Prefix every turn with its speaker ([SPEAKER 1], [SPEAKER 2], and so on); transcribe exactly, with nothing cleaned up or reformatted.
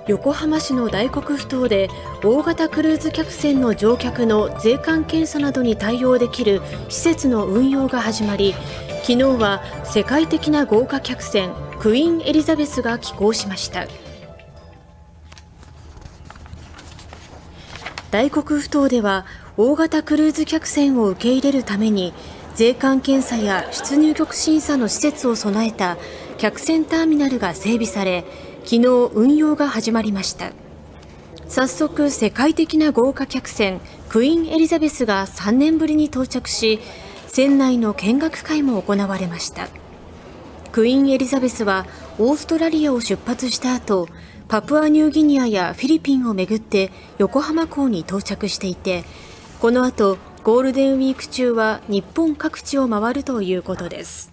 [SPEAKER 1] 横浜市の大黒ふ頭で大型クルーズ客船の乗客の税関検査などに対応できる施設の運用が始まり、昨日は世界的な豪華客船クイーンエリザベスが寄港しました。大黒ふ頭では大型クルーズ客船を受け入れるために税関検査や出入国審査の施設を備えた客船ターミナルが整備され、昨日運用が始まりました。早速世界的な豪華客船クイーンエリザベスがさんねんぶりに到着し、船内の見学会も行われました。クイーンエリザベスはオーストラリアを出発した後、パプアニューギニアやフィリピンをめぐって横浜港に到着していて、この後ゴールデンウィーク中は日本各地を回るということです。